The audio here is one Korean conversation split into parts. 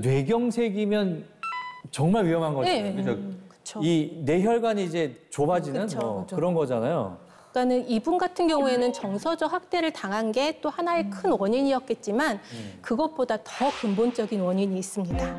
뇌경색이면 정말 위험한 거죠. 네. 그렇죠? 이 뇌혈관이 이제 좁아지는 그쵸. 그런 거잖아요. 그러니까는 이분 같은 경우에는 정서적 학대를 당한 게 또 하나의 큰 원인이었겠지만 그것보다 더 근본적인 원인이 있습니다.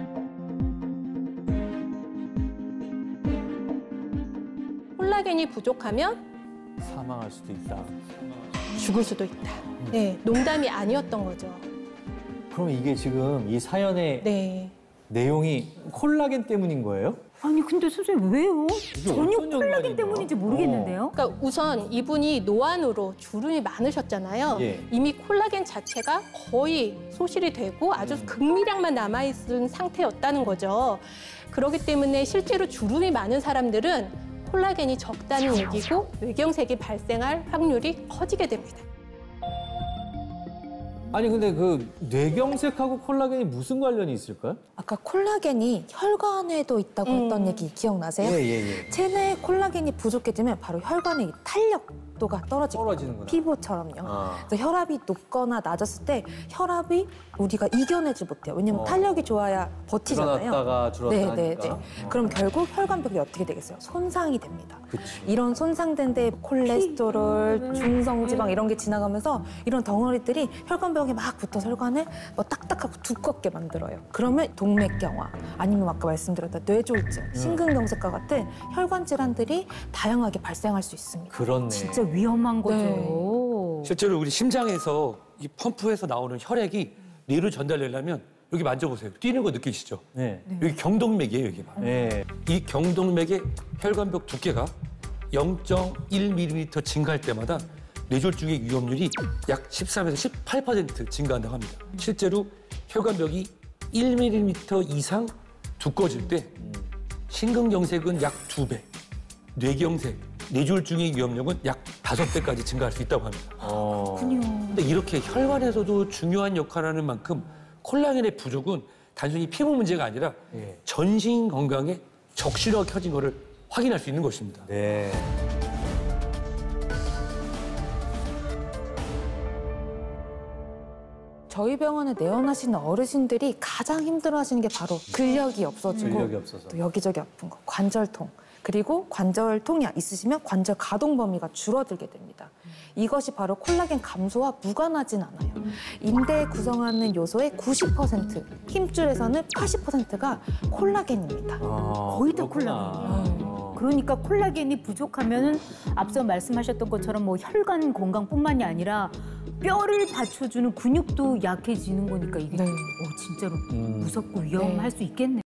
콜라겐이 부족하면 사망할 수도 있다. 죽을 수도 있다. 네, 농담이 아니었던 거죠. 그럼 이게 지금 이 사연의 네. 내용이 콜라겐 때문인 거예요? 아니 근데 선생님 왜요? 전혀 어떤 콜라겐 연관인가? 때문인지 모르겠는데요. 그러니까 우선 이분이 노안으로 주름이 많으셨잖아요. 예. 이미 콜라겐 자체가 거의 소실이 되고 아주 극미량만 남아있는 상태였다는 거죠. 그렇기 때문에 실제로 주름이 많은 사람들은 콜라겐이 적다는 얘기고 뇌경색이 발생할 확률이 커지게 됩니다. 아니 근데 그 뇌경색하고 콜라겐이 무슨 관련이 있을까요? 아까 콜라겐이 혈관에도 있다고 했던 얘기 기억나세요? 예. 체내에 콜라겐이 부족해지면 바로 혈관의 탄력도가 떨어지는구나. 피부처럼요. 아. 그래서 혈압이 높거나 낮았을 때 혈압이 우리가 이겨내지 못해요. 왜냐면 탄력이 좋아야 버티잖아요. 줄어났다가 줄었다 하니까. 그럼 결국 혈관벽이 어떻게 되겠어요? 손상이 됩니다. 그치. 이런 손상된 데 콜레스테롤, 중성지방 이런 게 지나가면서 이런 덩어리들이 혈관벽에 막 붙어서 혈관을 뭐 딱딱하고 두껍게 만들어요. 그러면 동맥경화 아니면 아까 말씀드렸던 뇌졸중, 심근경색과 같은 혈관 질환들이 다양하게 발생할 수 있습니다. 그렇네. 진짜 위험한 거죠. 네. 실제로 우리 심장에서 이 펌프에서 나오는 혈액이 뇌로 전달되려면 여기 만져보세요. 뛰는 거 느끼시죠? 네. 여기 경동맥이에요, 여기 바로. 네. 이 경동맥의 혈관벽 두께가 0.1mm 증가할 때마다 뇌졸중의 위험률이 약 13에서 18% 증가한다고 합니다. 실제로 혈관벽이 1mm 이상 두꺼워질 때 심근경색은 약 2배, 뇌경색, 뇌졸중의 위험력은 약 5배까지 증가할 수 있다고 합니다. 근데 이렇게 혈관에서도 중요한 역할을 하는 만큼 콜라겐의 부족은 단순히 피부 문제가 아니라 전신 건강에 적신호가 켜진 거를 확인할 수 있는 것입니다. 네. 저희 병원에 내원하시는 어르신들이 가장 힘들어하시는 게 바로 근력이 없어지고 근력이 없어서. 또 여기저기 아픈 거, 관절통. 그리고 관절통이 있으시면 관절 가동 범위가 줄어들게 됩니다. 이것이 바로 콜라겐 감소와 무관하진 않아요. 인대에 구성하는 요소의 90%, 힘줄에서는 80%가 콜라겐입니다. 거의 다 콜라겐이에요. 그러니까 콜라겐이 부족하면은 앞서 말씀하셨던 것처럼 뭐 혈관 건강뿐만이 아니라 뼈를 받쳐주는 근육도 약해지는 거니까 이게 진짜로 무섭고 위험할 수 있겠네요.